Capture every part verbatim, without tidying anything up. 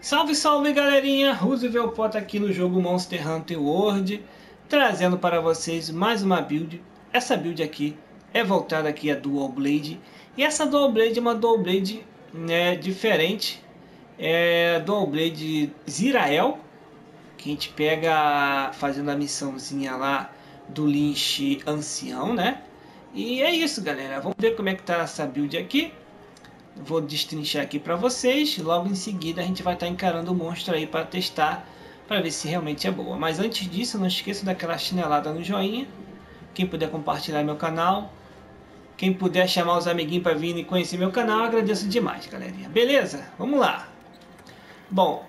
Salve, salve galerinha, Roosevelt Pota aqui no jogo Monster Hunter World, trazendo para vocês mais uma build. Essa build aqui é voltada aqui a Dual Blade, e essa Dual Blade é uma Dual Blade, né, diferente, é Dual Blade Zirael, que a gente pega fazendo a missãozinha lá do Lynch Ancião, né? E é isso, galera, vamos ver como é que tá essa build aqui. Vou destrinchar aqui para vocês. Logo em seguida a gente vai estar encarando o monstro aí para testar, para ver se realmente é boa. Mas antes disso, não esqueça daquela chinelada no joinha. Quem puder compartilhar meu canal, quem puder chamar os amiguinhos para vir e conhecer meu canal, agradeço demais, galerinha. Beleza? Vamos lá. Bom,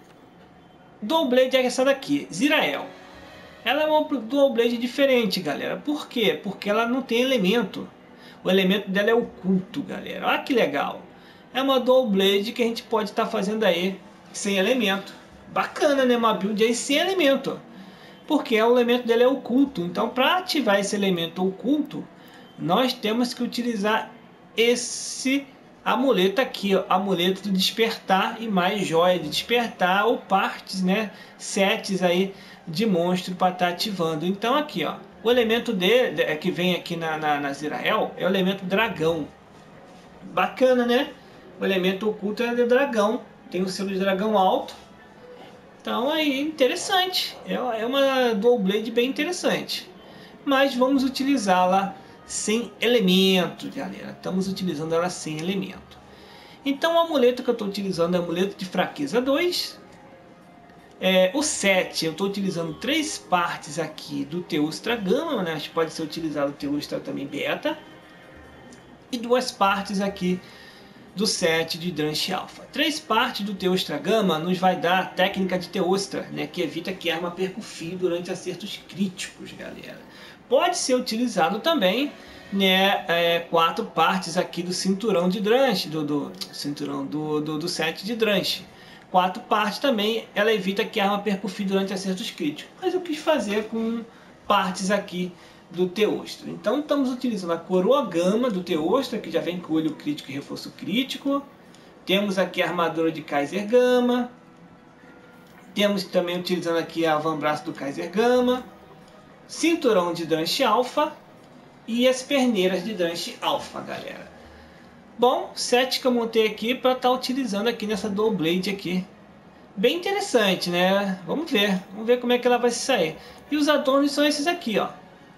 Dual Blade é essa daqui, Zirael. Ela é uma Dual Blade diferente, galera. Por quê? Porque ela não tem elemento. O elemento dela é oculto, galera. Olha que legal. É uma Dual Blade que a gente pode estar tá fazendo aí sem elemento. Bacana, né? Uma build aí sem elemento. Porque o elemento dela é oculto. Então, para ativar esse elemento oculto, nós temos que utilizar esse amuleto aqui, ó, amuleto do despertar e mais joia de despertar ou partes, né? Sets aí de monstro para estar tá ativando. Então, aqui, ó. O elemento dele, que vem aqui na, na, na Zirael, é o elemento dragão. Bacana, né? O elemento oculto é de dragão. Tem o selo de dragão alto. Então aí, interessante. É, é uma Dual Blade bem interessante. Mas vamos utilizá-la sem elemento, galera. Estamos utilizando ela sem elemento. Então o amuleto que eu estou utilizando é o amuleto de fraqueza dois. É, o set, eu estou utilizando três partes aqui do Teostra Gama, né? Pode ser utilizado o Teostra também Beta. E duas partes aqui do set de Dranche Alpha. Três partes do Teostra Gama nos vai dar a técnica de Teostra, né? Que evita que a arma perca o fio durante acertos críticos, galera. Pode ser utilizado também, né? É, quatro partes aqui do Cinturão de Dranche, do, do, cinturão do, do, do set de Dranche. Quatro partes também, ela evita que a arma perca o fio durante acertos críticos. Mas eu quis fazer com partes aqui do Teostra. Então estamos utilizando a Coroa Gama do Teostra, que já vem com olho crítico e reforço crítico. Temos aqui a armadura de Kaiser Gama. Temos também utilizando aqui a avambraço do Kaiser Gama. Cinturão de Dranche Alpha. E as perneiras de Dranche Alpha, galera. Bom, set que eu montei aqui para estar tá utilizando aqui nessa Dual Blade aqui. Bem interessante, né? Vamos ver. Vamos ver como é que ela vai sair. E os adornos são esses aqui, ó.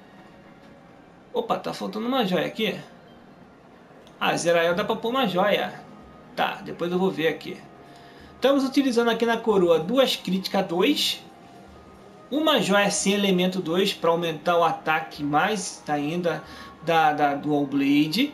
Opa, tá faltando uma joia aqui. Ah, Zirael dá para pôr uma joia. Tá, depois eu vou ver aqui. Estamos utilizando aqui na coroa duas crítica dois. Uma joia sem elemento dois para aumentar o ataque mais ainda da, da Dual Blade.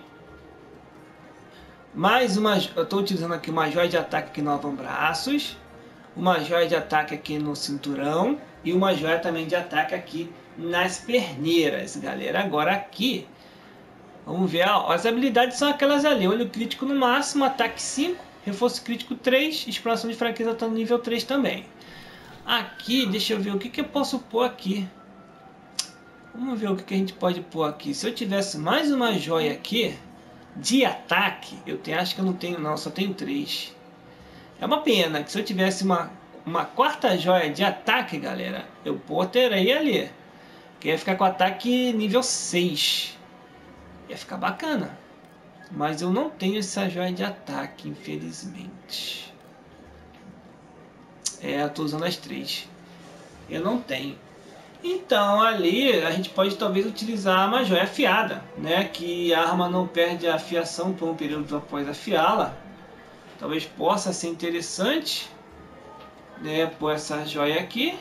Mais uma, eu estou utilizando aqui uma joia de ataque aqui no avambraços, uma joia de ataque aqui no cinturão e uma joia também de ataque aqui nas perneiras, galera. Agora aqui, vamos ver, ó, as habilidades são aquelas ali: olho crítico no máximo, ataque cinco, reforço crítico três, exploração de fraqueza está no nível três também. Aqui, deixa eu ver o que, que eu posso pôr aqui. Vamos ver o que, que a gente pode pôr aqui. Se eu tivesse mais uma joia aqui de ataque, eu tenho, acho que eu não tenho não, só tenho três. É uma pena que se eu tivesse uma, uma quarta joia de ataque, galera, eu poderia ali, que ia ficar com ataque nível seis. Ia ficar bacana. Mas eu não tenho essa joia de ataque, infelizmente. É, eu tô usando as três. Eu não tenho. Então ali a gente pode talvez utilizar uma joia afiada, né? Que a arma não perde a afiação por um período após afiá-la. Talvez possa ser interessante, né? Por essa joia aqui.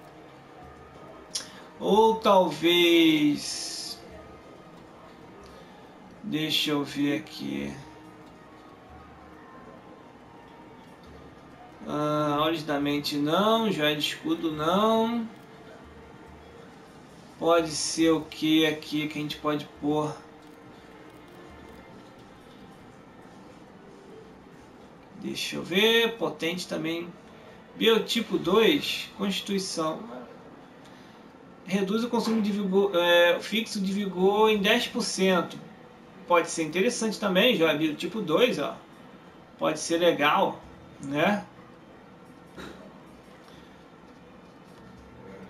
Ou talvez, deixa eu ver aqui. Ah, olhos da mente não, joia de escudo não. Pode ser o que aqui que a gente pode pôr? Deixa eu ver. Potente também. Biotipo dois. Constituição. Reduz o consumo de vigor, é, fixo de vigor em dez por cento. Pode ser interessante também. Já é biotipo dois, ó. Pode ser legal, né?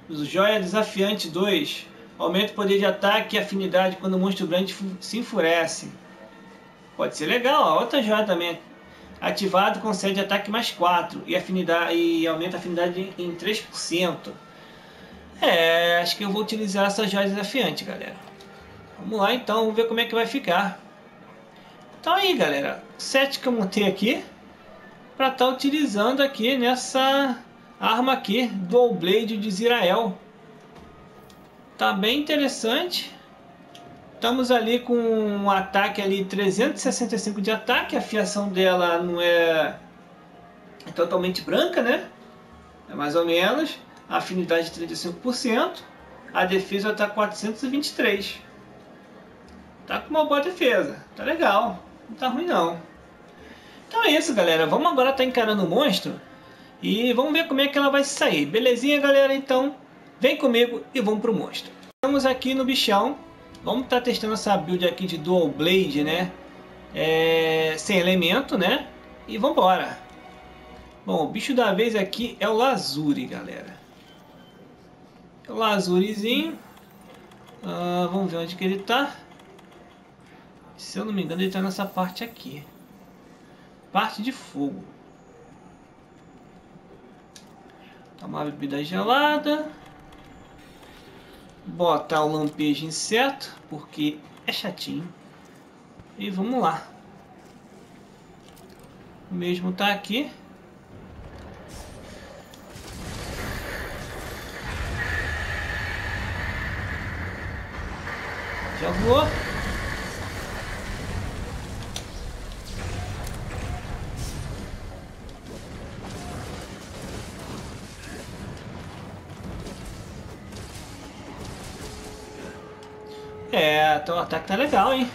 Joia Desafiante dois. Aumenta o poder de ataque e afinidade quando o monstro grande se enfurece. Pode ser legal. A outra joia também. Ativado, concede ataque mais quatro. E, afinidade, e aumenta a afinidade em três por cento. É, acho que eu vou utilizar essa joia desafiante, galera. Vamos lá então, vamos ver como é que vai ficar. Então aí, galera. Set que eu montei aqui. Para estar tá utilizando aqui nessa arma aqui. Dual Blade de Zirael. Tá bem interessante. Estamos ali com um ataque ali trezentos e sessenta e cinco de ataque. A fiação dela não é, é totalmente branca, né? É mais ou menos. A afinidade de trinta e cinco por cento. A defesa está quatrocentos e vinte e três. Tá com uma boa defesa. Tá legal. Não tá ruim não. Então é isso, galera. Vamos agora estar tá encarando o monstro. E vamos ver como é que ela vai sair. Belezinha, galera? Então vem comigo e vamos pro monstro. Estamos aqui no bichão. Vamos estar tá testando essa build aqui de Dual Blade, né? É... Sem elemento, né? E vamos embora. Bom, o bicho da vez aqui é o Lazuri, galera. É o Lazurizinho. Uh, vamos ver onde que ele tá. Se eu não me engano, ele tá nessa parte aqui. Parte de fogo. Tomar uma bebida gelada. Botar o lampejo em inseto, porque é chatinho. E vamos lá. O mesmo tá aqui. Já voou. É, então o ataque tá legal, hein?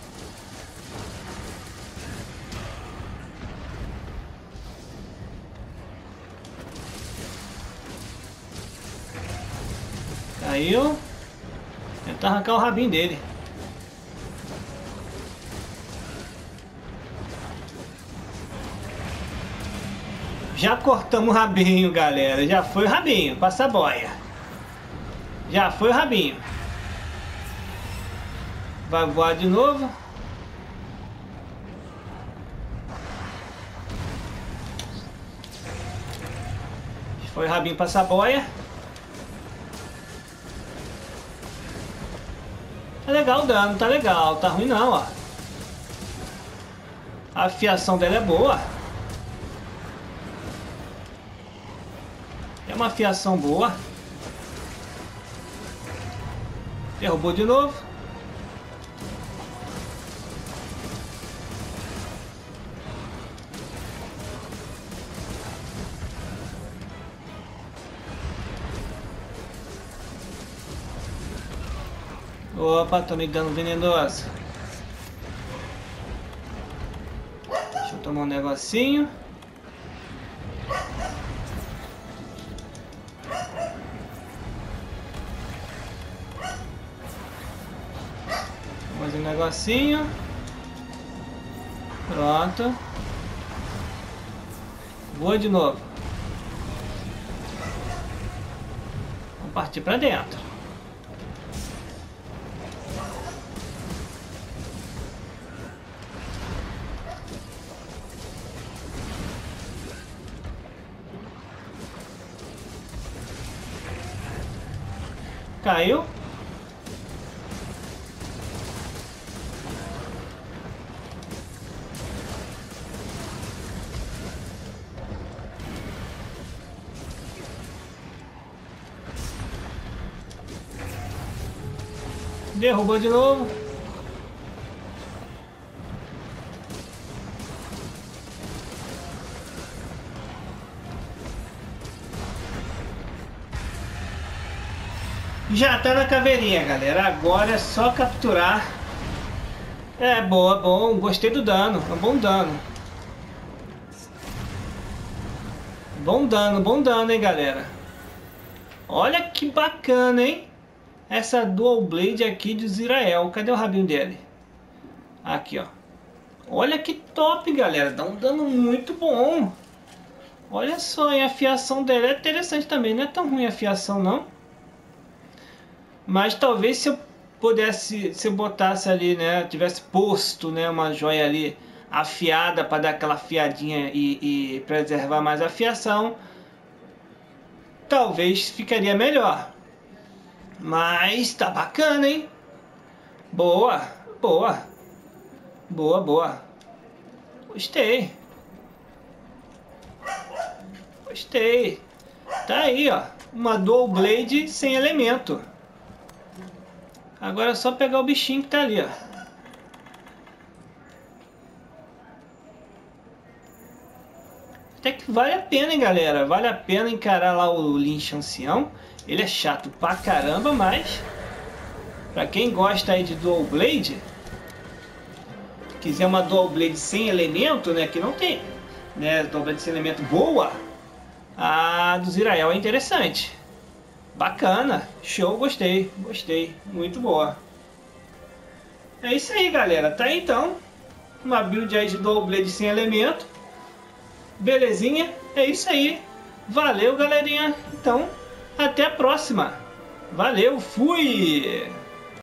Caiu. Tentar arrancar o rabinho dele. Já cortamos o rabinho, galera. Já foi o rabinho. Passa a boia. Já foi o rabinho. Vai voar de novo. Foi o rabinho passar a boia. Tá legal o dano, tá legal. Tá ruim não, ó. A afiação dela é boa. É uma afiação boa. Derrubou de novo. Opa, tomei dano venenoso. Deixa eu tomar um negocinho. Mais um negocinho. Pronto. Voa de novo. Vamos partir para dentro. Caiu. Derrubou de novo. Já tá na caveirinha, galera. Agora é só capturar. É, boa, bom. Gostei do dano. É um bom dano. Bom dano, bom dano, hein, galera. Olha que bacana, hein. Essa Dual Blade aqui de Zirael. Cadê o rabinho dele? Aqui, ó. Olha que top, galera. Dá um dano muito bom. Olha só, e a afiação dela é interessante também. Não é tão ruim a afiação, não. Mas talvez se eu pudesse, se eu botasse ali, né, tivesse posto, né, uma joia ali afiada para dar aquela afiadinha e, e preservar mais a fiação, talvez ficaria melhor. Mas tá bacana, hein? Boa, boa, boa, boa. Gostei. Gostei. Tá aí, ó. Uma Dual Blade sem elemento. Agora é só pegar o bichinho que tá ali, ó. Até que vale a pena, hein, galera. Vale a pena encarar lá o Lynch Ancião. Ele é chato pra caramba, mas... pra quem gosta aí de Dual Blade... quiser uma Dual Blade sem elemento, né? Que não tem... né? Dual Blade sem elemento boa... a do Zirael é interessante. Bacana. Show, gostei. Gostei. Muito boa. É isso aí, galera. Tá aí, então. Uma build aí de Dual Blade sem elemento. Belezinha? É isso aí. Valeu, galerinha. Então, até a próxima. Valeu, fui!